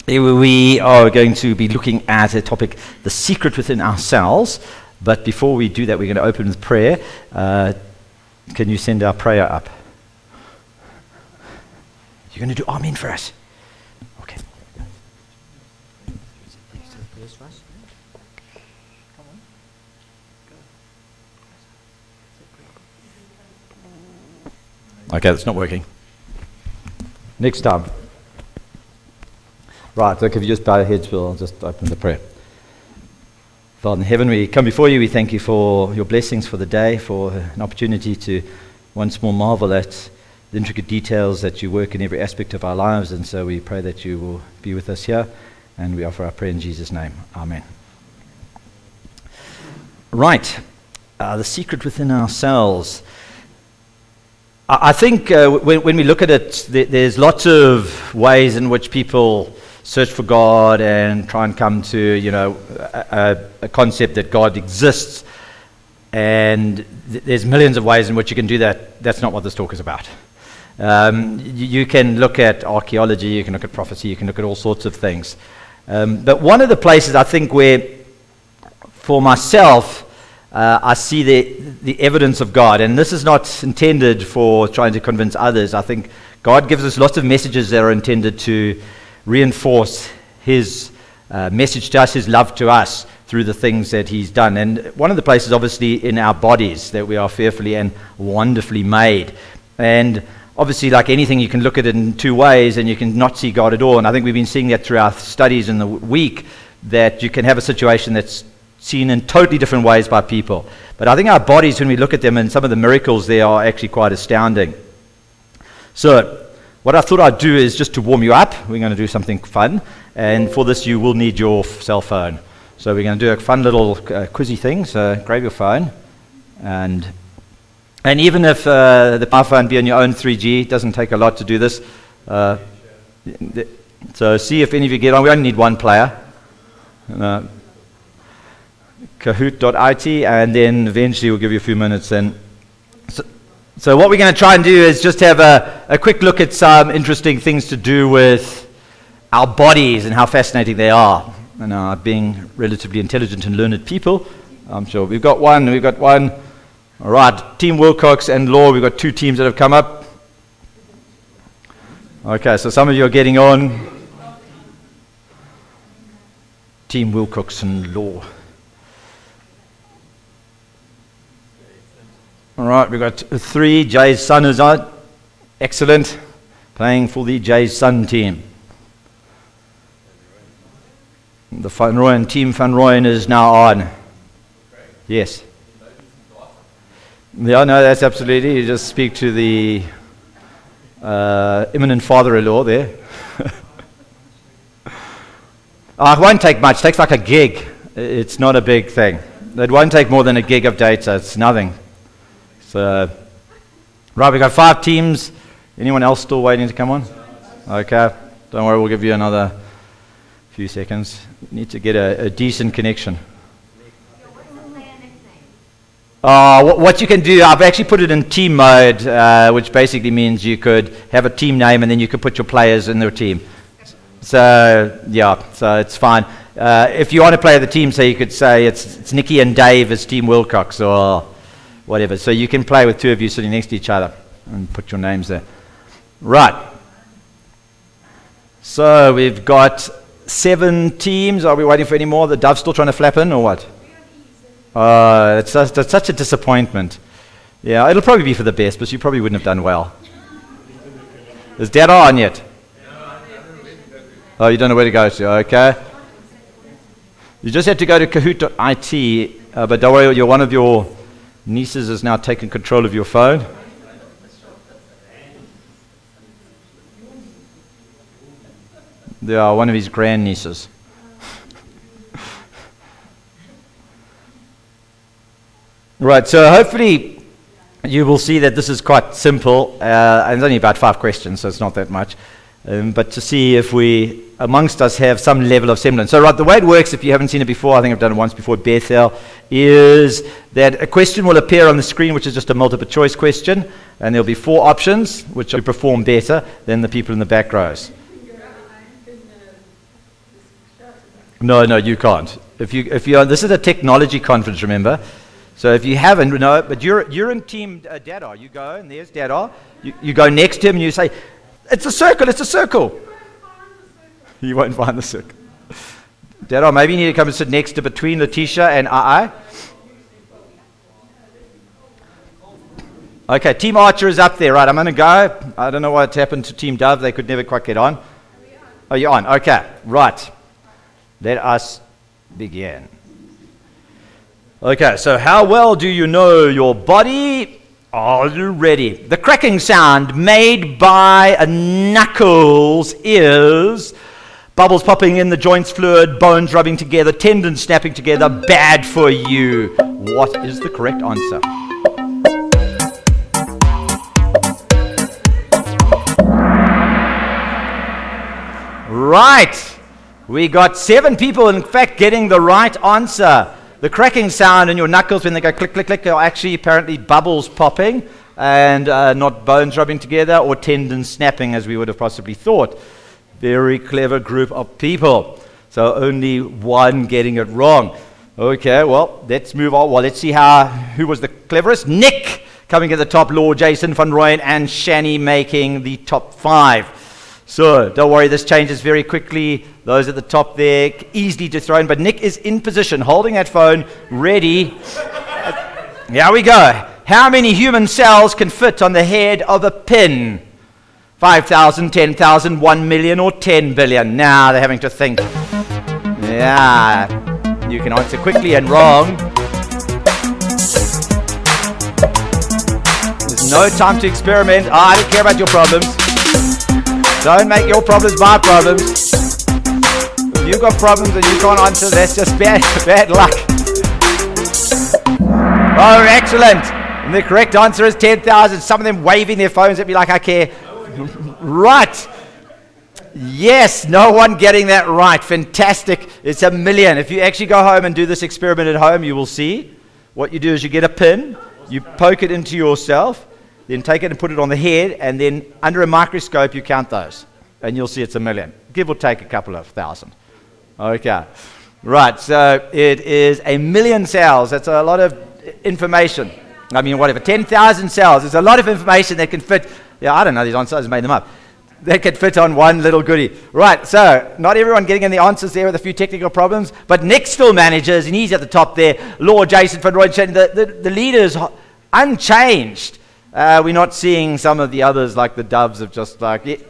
We are going to be looking at a topic, the secret within ourselves. But before we do that, we're going to open with prayer. Can you send our prayer up? You're going to do Amen for us. Okay. Okay, that's not working. Next time. Right, okay, if you just bow your heads, we'll just open the prayer. Father in heaven, we come before you. We thank you for your blessings for the day, for an opportunity to once more marvel at the intricate details that you work in every aspect of our lives. And so we pray that you will be with us here, and we offer our prayer in Jesus' name. Amen. Right, the secret within ourselves. I think when we look at it, there's lots of ways in which people search for God and try and come to, a concept that God exists. And there's millions of ways in which you can do that. That's not what this talk is about. You can look at archaeology, you can look at prophecy, you can look at all sorts of things. But one of the places I think where, for myself, I see the evidence of God, and this is not intended for trying to convince others. I think God gives us lots of messages that are intended to reinforce his message to us, his love to us through the things that he's done. And one of the places, obviously, in our bodies, that we are fearfully and wonderfully made. And obviously, like anything, you can look at it in two ways and you can not see God at all. And I think we've been seeing that through our studies in the week, that you can have a situation that's seen in totally different ways by people. But I think our bodies, when we look at them, and some of the miracles there are actually quite astounding. So what I thought I'd do is just to warm you up, we're going to do something fun. And for this, you will need your cell phone. So we're going to do a fun little quizzy thing. So grab your phone. And even if the phone be on your own 3G, it doesn't take a lot to do this. So see if any of you get on. We only need one player. Kahoot.it, and then eventually we'll give you a few minutes. And so what we're going to try and do is just have a quick look at some interesting things to do with our bodies and how fascinating they are. And being relatively intelligent and learned people, I'm sure. We've got one. All right, Team Wilcox and Law, we've got two teams that have come up. Okay, so some of you are getting on. Team Wilcox and Law. All right, we've got three. Jay's son is on. Excellent. Playing for the Jay's son team. The Van Rooyen, Team Van Rooyen is now on. Yes. Yeah, no, that's absolutely. You just speak to the imminent father-in-law there. It won't take much. It takes like a gig. It's not a big thing. It won't take more than a gig of data. It's nothing. So, right, we've got 5 teams. Anyone else still waiting to come on? Okay. Don't worry, we'll give you another few seconds. You need to get a decent connection. What you can do, I've actually put it in team mode, which basically means you could have a team name and then you could put your players in their team. So, yeah, so it's fine. If you want to play the team, so you could say it's Nikki and Dave as Team Wilcox or whatever. So you can play with 2 of you sitting next to each other and put your names there. Right. So we've got 7 teams. Are we waiting for any more? The dove's still trying to flap in or what? That's such a disappointment. Yeah, it'll probably be for the best, but you probably wouldn't have done well. Is Dad on yet? Oh, you don't know where to go to. Okay. You just had to go to Kahoot.it, but don't worry, one of your nieces has now taken control of your phone. They are one of his grandnieces. Right, so hopefully you will see that this is quite simple, and it's only about 5 questions, so it's not that much. But to see if we, amongst us, have some level of semblance. So, right, the way it works, if you haven't seen it before, I think I've done it once before at Bethel, is that a question will appear on the screen, which is just a multiple choice question, and there'll be 4 options, which will perform better than the people in the back rows. No, you can't. If you this is a technology conference, remember? So if you haven't, no, but you're in team Dada. You go, and there's Dada. You go next to him, and you say, it's a circle, it's a circle. You won't find the circle. Dada, maybe you need to come and sit next to between Letitia and I. Okay, Team Archer is up there. Right, I'm going to go. I don't know what happened to Team Dove. They could never quite get on. Oh, you're on. Okay, right. Let us begin. Okay, so how well do you know your body? Are you ready? The cracking sound made by knuckles is bubbles popping in the joints, fluid, bones rubbing together, tendons snapping together, bad for you. What is the correct answer? Right. We got 7 people, in fact, getting the right answer. The cracking sound in your knuckles when they go click, click, click are actually apparently bubbles popping and not bones rubbing together or tendons snapping as we would have possibly thought. Very clever group of people. So only one getting it wrong. Okay, well, let's move on. Well, let's see who was the cleverest. Nick coming at the top, Law, Jason, Van Rooyen, and Shani making the top 5. So, don't worry, this changes very quickly. Those at the top there, easily dethroned. But Nick is in position, holding that phone, ready. Here we go. How many human cells can fit on the head of a pin? 5,000, 10,000, 1 million, or 10 billion? Now they're having to think. Yeah, you can answer quickly and wrong. There's no time to experiment. I don't care about your problems. Don't make your problems my problems. If you've got problems and you can't answer, that's just bad luck. Oh, excellent. And the correct answer is 10,000. Some of them waving their phones at me like I care. Right. Yes, no one getting that right. Fantastic. It's 1 million. If you actually go home and do this experiment at home, you will see. What you do is you get a pin, you poke it into yourself, then take it and put it on the head, and then under a microscope you count those, and you'll see it's 1 million. Give or take a couple of thousand. Okay. Right, so it is 1 million cells. That's a lot of information. I mean, whatever, 10,000 cells. There's a lot of information that can fit. Yeah, I don't know these answers, I just made them up. That could fit on one little goodie. Right, so not everyone getting in the answers there with a few technical problems, but Nick still manages, and he's at the top there. Law, Jason, Van Rooyen, the leaders unchanged. We're not seeing some of the others like the Doves of just like, yeah,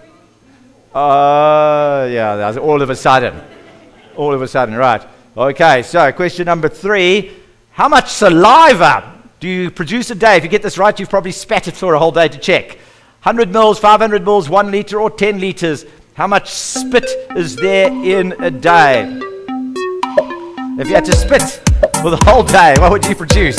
that's all of a sudden. All of a sudden, right. Okay, so question number 3. How much saliva do you produce a day? If you get this right, you've probably spat it for a whole day to check. 100 mils, 500 mils, 1 liter, or 10 liters. How much spit is there in a day? If you had to spit for the whole day, what would you produce?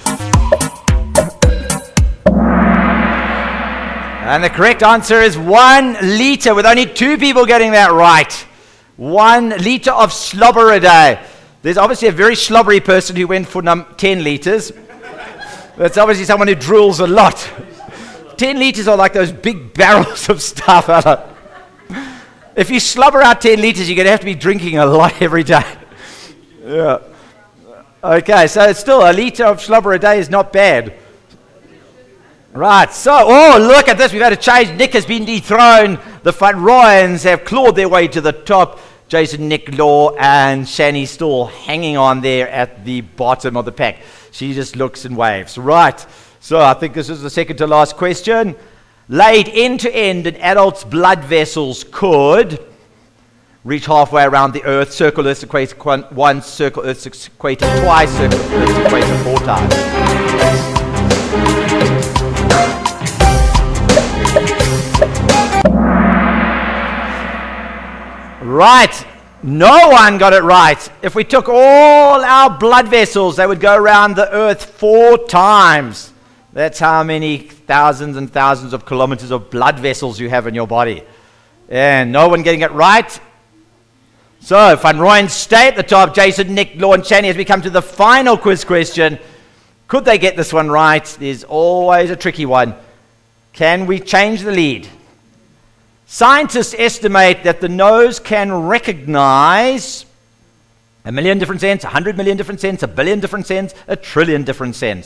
And the correct answer is 1 liter, with only 2 people getting that right. 1 liter of slobber a day. There's obviously a very slobbery person who went for 10 liters. That's obviously someone who drools a lot. 10 liters are like those big barrels of stuff. If you slobber out 10 liters, you're going to have to be drinking a lot every day. Yeah. Okay, so it's still 1 liter of slobber a day is not bad. Right, so, oh, look at this. We've had a change. Nick has been dethroned. The Van Rooyens have clawed their way to the top. Jason, Nick, Law, and Shani still hanging on there at the bottom of the pack. She just looks and waves. Right, so I think this is the second to last question. Laid end to end, an adult's blood vessels could reach halfway around the earth, circle Earth's equator once, circle Earth's equator twice, circle Earth's equator 4 times. Right, no one got it right. If we took all our blood vessels, they would go around the earth 4 times. That's how many thousands and thousands of kilometers of blood vessels you have in your body. And no one getting it right. So, Van Rooyen stay at the top. Jason, Nick, Law, and Shani, as we come to the final quiz question. Could they get this one right? There's always a tricky one. Can we change the lead? Scientists estimate that the nose can recognize 1 million different scents, 100 million different scents, 1 billion different scents, 1 trillion different scents.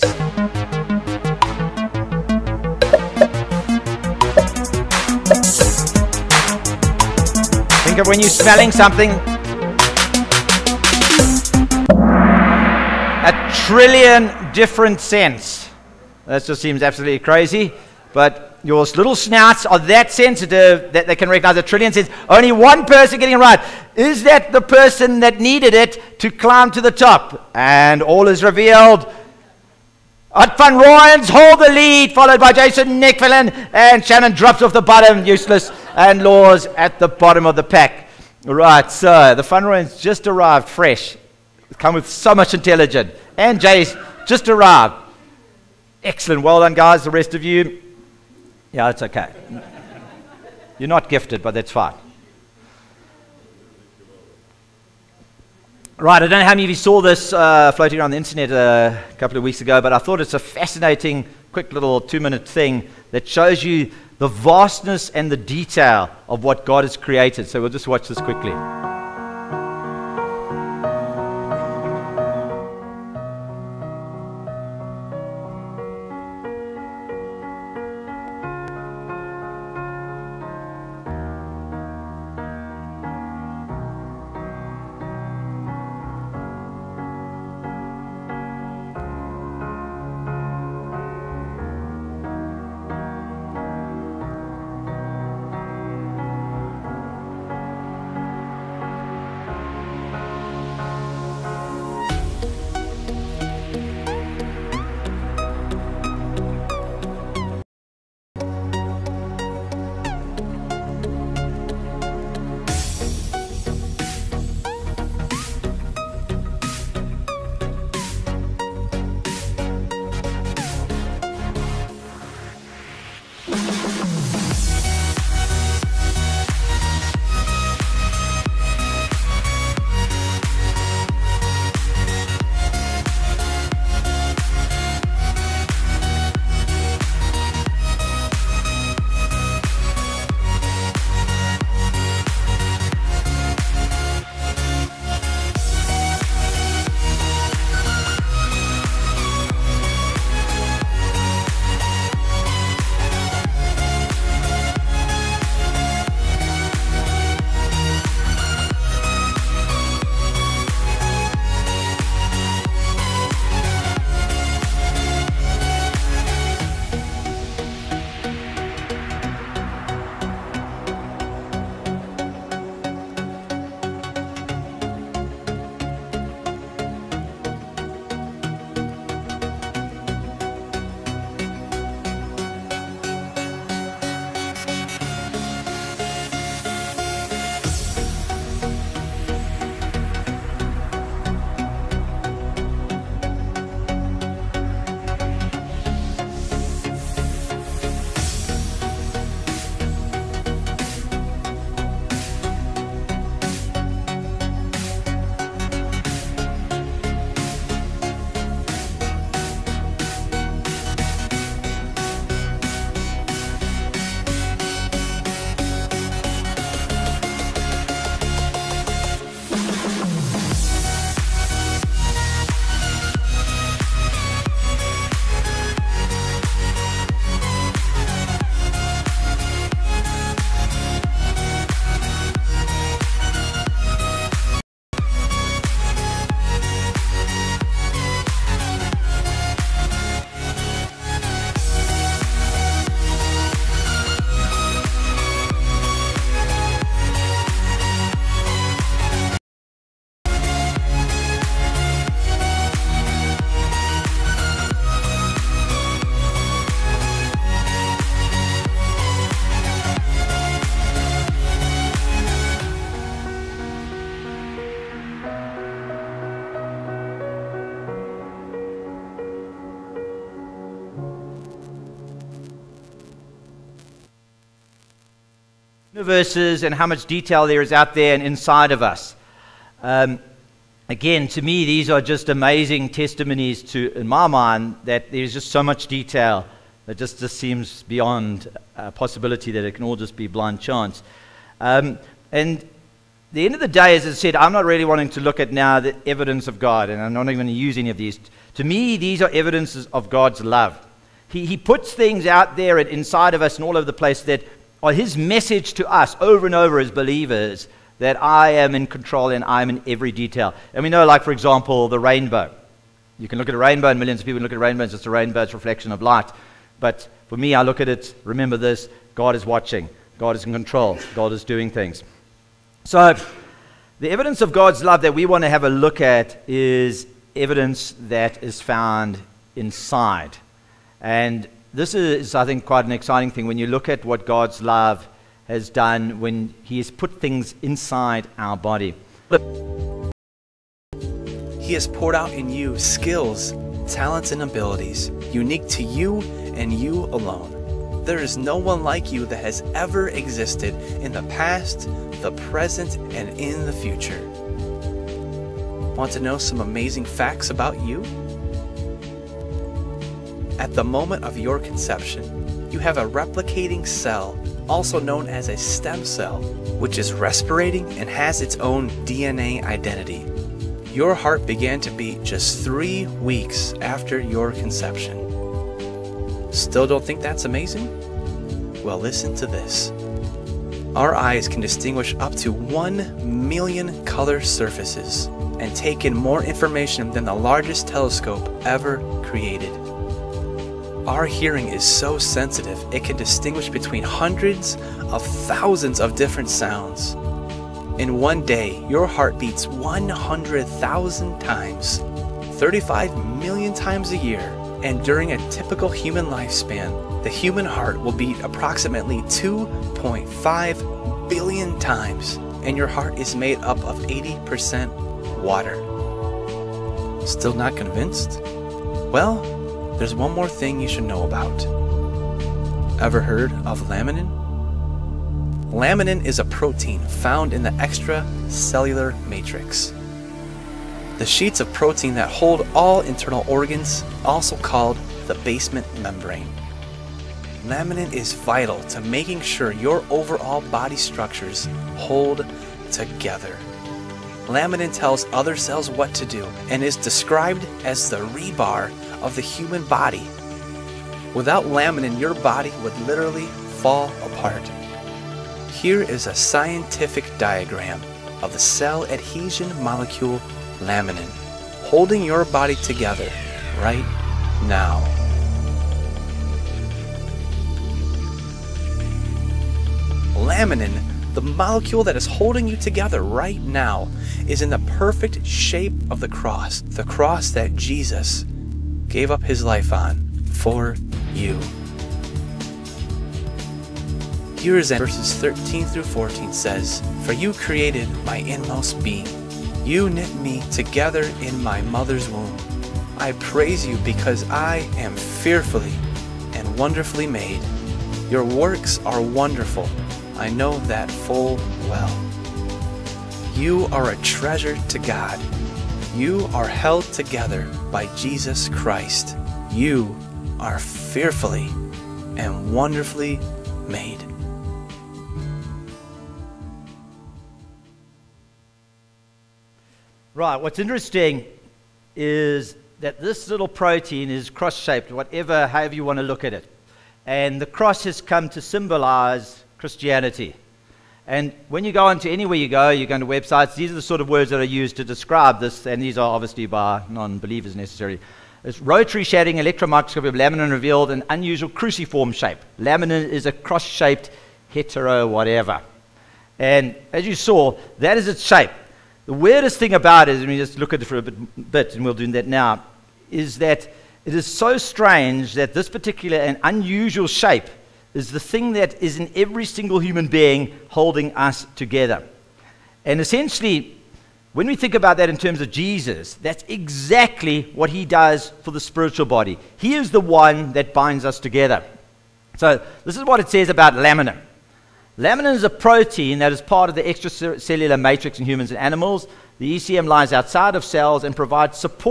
Think of when you're smelling something. 1 trillion different scents. That just seems absolutely crazy, but your little snouts are that sensitive that they can recognize 1 trillion scents. Only one person getting it right. Is that the person that needed it to climb to the top? And all is revealed. Art van Rooyens hold the lead, followed by Jason Nicklin, and Shannon drops off the bottom, useless, and Laws at the bottom of the pack. Right, so the Van Rooyens just arrived fresh. Come with so much intelligence. And Jay's just arrived. Excellent. Well done, guys. The rest of you. Yeah, it's okay. You're not gifted, but that's fine. Right, I don't know how many of you saw this floating around the internet a couple of weeks ago, but I thought it's a fascinating, quick little 2-minute thing that shows you the vastness and the detail of what God has created. So we'll just watch this quickly. universes and how much detail there is out there and inside of us. Again, to me, these are just amazing testimonies to, in my mind, that there's just so much detail It just seems beyond possibility that it can all just be blind chance. And the end of the day, as I said, I'm not really wanting to look at now the evidence of God, and I'm not even going to use any of these. To me, these are evidences of God's love. He puts things out there and inside of us and all over the place that are His message to us over and over as believers, that I am in control and I'm in every detail. And we know, like, for example, the rainbow. You can look at a rainbow, and millions of people look at a rainbow, it's just a rainbow, it's a reflection of light. But for me, I look at it, remember this, God is watching, God is in control, God is doing things. So, the evidence of God's love that we want to have a look at is evidence that is found inside. And this is, I think, quite an exciting thing when you look at what God's love has done when He has put things inside our body. He has poured out in you skills, talents, and abilities unique to you and you alone. There is no one like you that has ever existed in the past, the present, and in the future. Want to know some amazing facts about you? At the moment of your conception, you have a replicating cell, also known as a stem cell, which is respirating and has its own DNA identity. Your heart began to beat just 3 weeks after your conception. Still don't think that's amazing? Well, listen to this. Our eyes can distinguish up to 1 million color surfaces and take in more information than the largest telescope ever created. Our hearing is so sensitive it can distinguish between hundreds of thousands of different sounds. In one day, your heart beats 100,000 times, 35 million times a year, and during a typical human lifespan, the human heart will beat approximately 2.5 billion times, and your heart is made up of 80% water. Still not convinced? Well, there's one more thing you should know about. Ever heard of laminin? Laminin is a protein found in the extracellular matrix. The sheets of protein that hold all internal organs, also called the basement membrane. Laminin is vital to making sure your overall body structures hold together. Laminin tells other cells what to do and is described as the rebar of the human body. Without laminin, your body would literally fall apart. Here is a scientific diagram of the cell adhesion molecule laminin, holding your body together right now. Laminin, the molecule that is holding you together right now, is in the perfect shape of the cross that Jesus gave up His life on for you. Here is verses 13 through 14 says, "For you created my inmost being. You knit me together in my mother's womb. I praise you because I am fearfully and wonderfully made. Your works are wonderful. I know that full well. You are a treasure to God. You are held together by Jesus Christ. You are fearfully and wonderfully made." Right, what's interesting is that this little protein is cross-shaped, however you want to look at it. And the cross has come to symbolize Christianity. And when you go onto anywhere you go to websites, these are the sort of words that are used to describe this, and these are obviously by non-believers necessarily. It's rotary shading electron microscopy of laminin revealed an unusual cruciform shape. Laminin is a cross-shaped hetero whatever. And as you saw, that is its shape. The weirdest thing about it, and we just look at it for a bit, and we'll do that now, is that it is so strange that this particular and unusual shape is the thing that is in every single human being holding us together. And essentially, when we think about that in terms of Jesus, that's exactly what He does for the spiritual body. He is the one that binds us together. So this is what it says about laminin. Laminin is a protein that is part of the extracellular matrix in humans and animals. The ECM lies outside of cells and provides support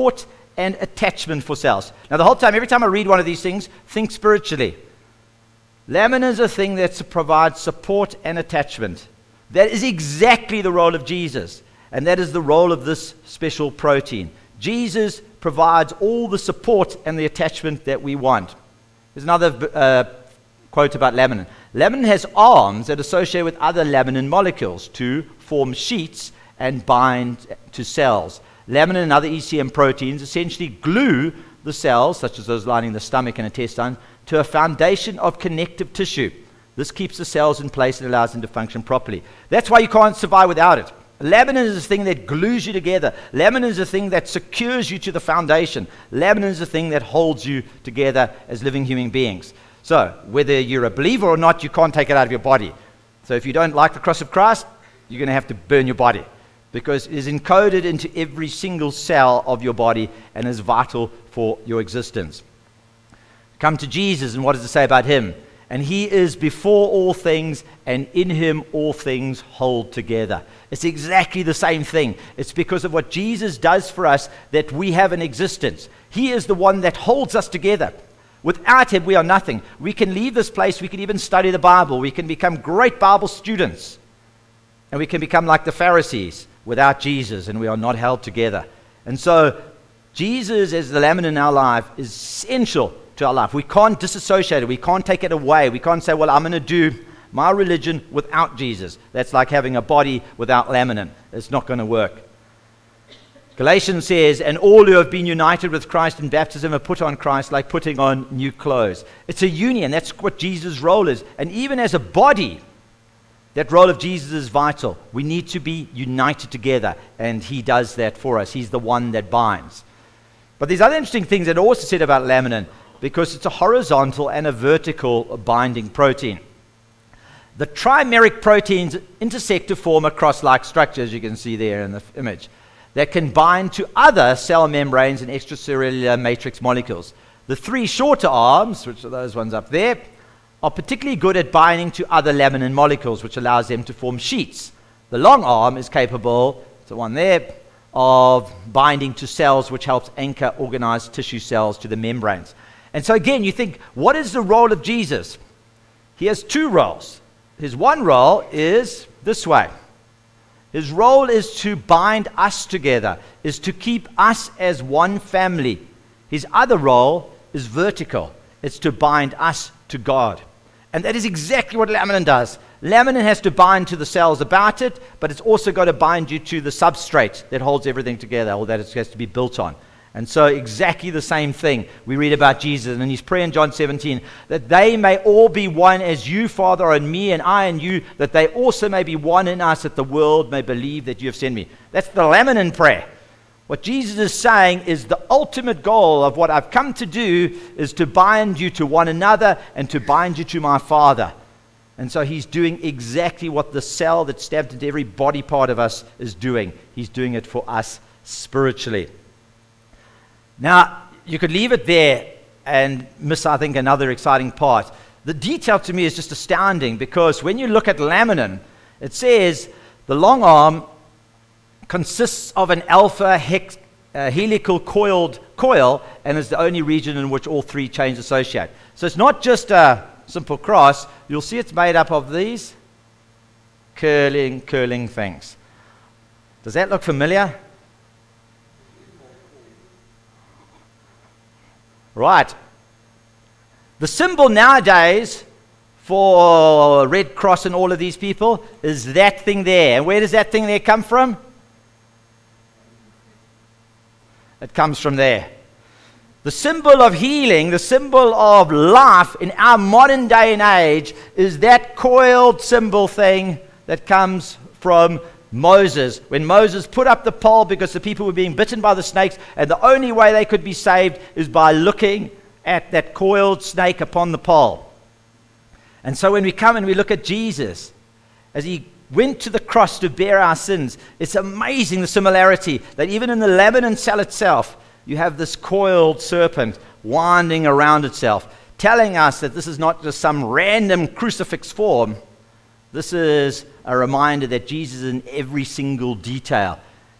and attachment for cells. Now, the whole time, every time I read one of these things, think spiritually. Laminin is a thing that provides support and attachment. That is exactly the role of Jesus, and that is the role of this special protein. Jesus provides all the support and the attachment that we want. There's another quote about laminin. Laminin has arms that associate with other laminin molecules to form sheets and bind to cells. Laminin and other ECM proteins essentially glue the cells, such as those lining the stomach and intestine, to a foundation of connective tissue. This keeps the cells in place and allows them to function properly. That's why you can't survive without it. Laminin is a thing that glues you together. Laminin is a thing that secures you to the foundation. Laminin is a thing that holds you together as living human beings. So, whether you're a believer or not, you can't take it out of your body. So if you don't like the cross of Christ, you're going to have to burn your body, because it is encoded into every single cell of your body and is vital for your existence. Come to Jesus, and what does it say about him? And he is before all things, and in him all things hold together. It's exactly the same thing. It's because of what Jesus does for us that we have an existence. He is the one that holds us together. Without him, we are nothing. We can leave this place. We can even study the Bible. We can become great Bible students. And we can become like the Pharisees without Jesus, and we are not held together. And so, Jesus as the laminin in our life is essential to our life. We can't disassociate it. We can't take it away. We can't say, well, I'm going to do my religion without Jesus. That's like having a body without laminin. It's not going to work. Galatians says, and all who have been united with Christ in baptism have put on Christ like putting on new clothes. It's a union. That's what Jesus' role is. And even as a body, that role of Jesus is vital. We need to be united together, and he does that for us. He's the one that binds. But there's other interesting things that are also said about laminin, because it's a horizontal and a vertical binding protein. The trimeric proteins intersect to form a cross-like structure, as you can see there in the image, that can bind to other cell membranes and extracellular matrix molecules. The three shorter arms, which are those ones up there, are particularly good at binding to other laminin molecules, which allows them to form sheets. The long arm is capable, it's the one there, of binding to cells, which helps anchor organized tissue cells to the membranes. And so again, you think, what is the role of Jesus? He has two roles. His one role is this way. His role is to bind us together, is to keep us as one family. His other role is vertical. It's to bind us to God. And that is exactly what laminin does. Laminin has to bind to the cells about it, but it's also got to bind you to the substrate that holds everything together, or that it has to be built on. And so exactly the same thing we read about Jesus and his prayer in John 17, that they may all be one as you, Father, are in me, and I in you, that they also may be one in us, that the world may believe that you have sent me. That's the laminin prayer. What Jesus is saying is the ultimate goal of what I've come to do is to bind you to one another and to bind you to my Father. And so he's doing exactly what the cell that's stabbed into every body part of us is doing. He's doing it for us spiritually. Now, you could leave it there and miss, I think, another exciting part. The detail to me is just astounding, because when you look at laminin, it says the long arm consists of an alpha helical coil, and is the only region in which all three chains associate. So it's not just a simple cross. You'll see it's made up of these curling things. Does that look familiar? Right. The symbol nowadays for Red Cross and all of these people is that thing there. And where does that thing there come from? It comes from there. The symbol of healing, the symbol of life in our modern day and age is that coiled symbol thing that comes from Moses. When Moses put up the pole because the people were being bitten by the snakes, and the only way they could be saved is by looking at that coiled snake upon the pole. And so when we come and we look at Jesus, as he went to the cross to bear our sins, it's amazing the similarity that even in the laminin cell itself, you have this coiled serpent winding around itself, telling us that this is not just some random crucifix form. This is a reminder that Jesus is in every single detail.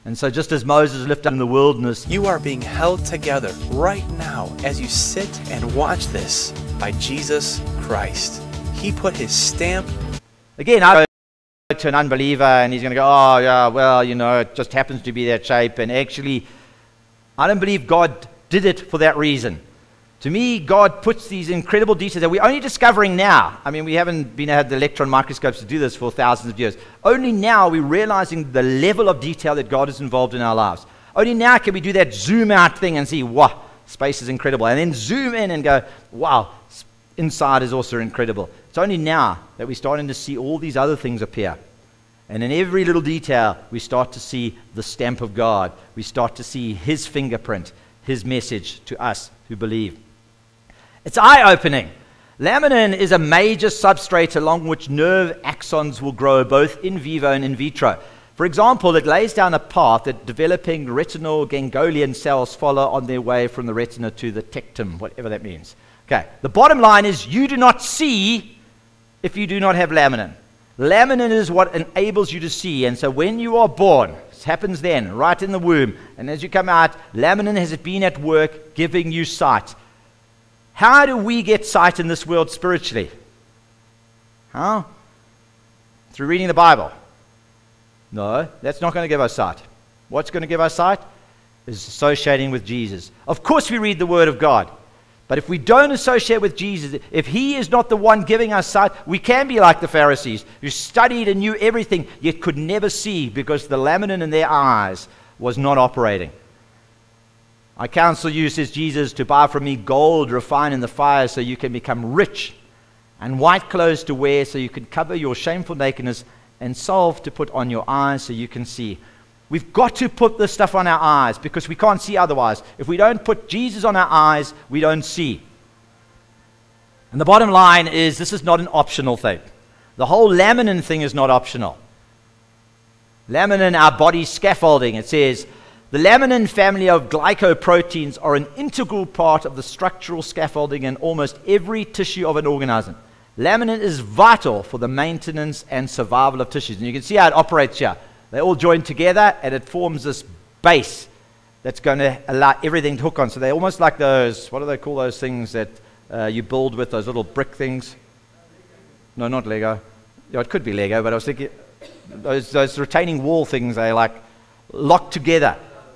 And so just as Moses lifted up in the wilderness, You are being held together right now as you sit and watch this by Jesus Christ. He put his stamp. again, I go to an unbeliever and he's going to go, oh, yeah, well, it just happens to be that shape. And actually, I don't believe God did it for that reason. To me, God puts these incredible details that we're only discovering now. I mean, we haven't had the electron microscopes to do this for thousands of years. Only now are we realizing the level of detail that God is involved in our lives. Only now can we do that zoom out thing and see, wow, space is incredible. And then zoom in and go, wow, inside is also incredible. It's only now that we're starting to see all these other things appear. And in every little detail, we start to see the stamp of God. We start to see his fingerprint, his message to us who believe. It's eye-opening. Laminin is a major substrate along which nerve axons will grow both in vivo and in vitro. For example, it lays down a path that developing retinal ganglion cells follow on their way from the retina to the tectum, whatever that means. Okay, the bottom line is you do not see if you do not have laminin. Laminin is what enables you to see. And so when you are born, it happens then, right in the womb, and as you come out, laminin has been at work giving you sight. How do we get sight in this world spiritually? How? Through reading the Bible. No, that's not going to give us sight. What's going to give us sight? Is associating with Jesus. Of course we read the Word of God. But if we don't associate with Jesus, if he is not the one giving us sight, we can be like the Pharisees who studied and knew everything, yet could never see because the laminin in their eyes was not operating. I counsel you, says Jesus, to buy from me gold refined in the fire so you can become rich, and white clothes to wear so you can cover your shameful nakedness, and salve to put on your eyes so you can see. We've got to put this stuff on our eyes because we can't see otherwise. If we don't put Jesus on our eyes, we don't see. And the bottom line is this is not an optional thing. The whole laminin thing is not optional. Laminin, our body's scaffolding, it says, the laminin family of glycoproteins are an integral part of the structural scaffolding in almost every tissue of an organism. Laminin is vital for the maintenance and survival of tissues. And you can see how it operates here. They all join together and it forms this base that's going to allow everything to hook on. So they're almost like those, what do they call those things that you build with, those little brick things? No, not Lego. Yeah, it could be Lego, but I was thinking those retaining wall things, they like lock together.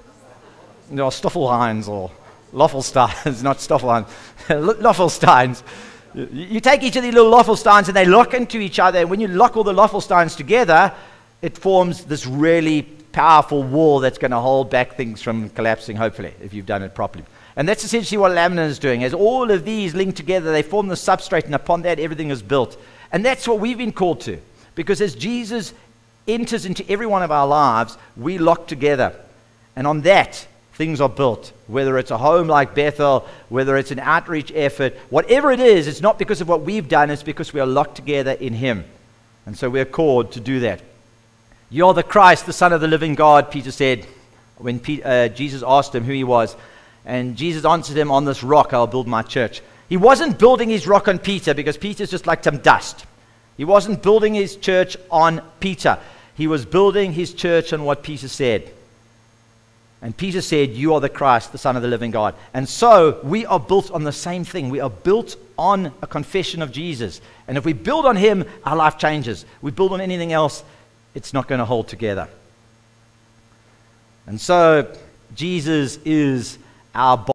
Stoffelheins or Loffelsteins, not Stoffelheins, Loffelsteins. You take each of these little Loffelsteins and they lock into each other, and when you lock all the Loffelsteins together, it forms this really powerful wall that's going to hold back things from collapsing, hopefully, if you've done it properly. And that's essentially what laminin is doing. As all of these link together, they form the substrate, and upon that, everything is built. And that's what we've been called to. Because as Jesus enters into every one of our lives, we lock together. And on that, things are built. Whether it's a home like Bethel, whether it's an outreach effort, whatever it is, it's not because of what we've done, it's because we are locked together in him. And so we're called to do that. You're the Christ, the Son of the living God, Peter said when Jesus asked him who he was. And Jesus answered him, on this rock I'll build my church. He wasn't building his rock on Peter because Peter's just like some dust. He wasn't building his church on Peter. He was building his church on what Peter said. And Peter said, you are the Christ, the Son of the living God. And so we are built on the same thing. We are built on a confession of Jesus. And if we build on him, our life changes. We build on anything else, it's not going to hold together. And so Jesus is our